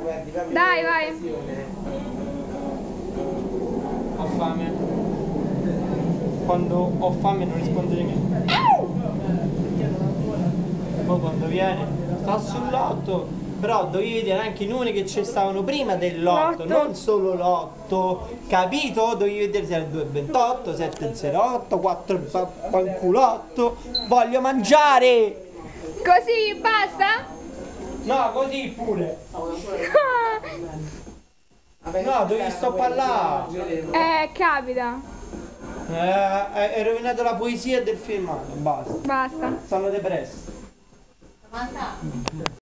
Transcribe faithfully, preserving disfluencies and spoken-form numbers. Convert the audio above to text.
Dai, vai. Ho fame. Quando ho fame non rispondere niente. Poi quando viene, sta sull'otto. Però dovevi vedere anche i numeri che ci stavano prima dell'otto, L'otto. non solo l'otto, capito? Dovevi vedere se era il due ventotto, sette zero otto, quattro panculotto. Voglio mangiare! Così, basta? No, così pure. No, dovevi stoppare là. Eh, capita. Eh, hai rovinato la poesia del filmato, basta. Basta. Sono depresso.